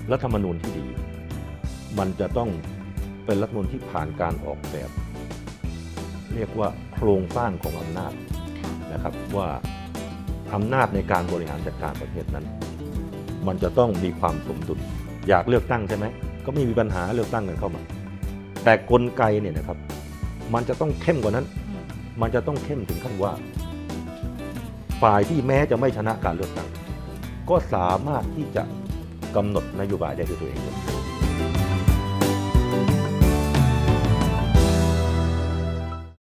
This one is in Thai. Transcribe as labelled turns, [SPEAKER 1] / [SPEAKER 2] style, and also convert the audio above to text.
[SPEAKER 1] รัฐธรรมนูญที่ดี มันจะต้องเป็นรัฐธรรมนูญที่ผ่านการออกแบบ เรียกว่าโครงสร้างของอำนาจนะครับว่าอำนาจในการบริหารจัดการประเทศนั้น มันจะต้องมีความสมดุลอยากเลือกตั้งใช่ไหมก็ไม่มีปัญหาเลือกตั้งกันเข้ามาแต่กลไกเนี่ยนะครับมันจะต้องเข้มกว่านั้นมันจะต้องเข้มถึงขั้นว่าฝ่ายที่แม้จะไม่ชนะการเลือกตั้งก็สามารถที่จะกำหนดนโยบายได้ด้วยตัวเอง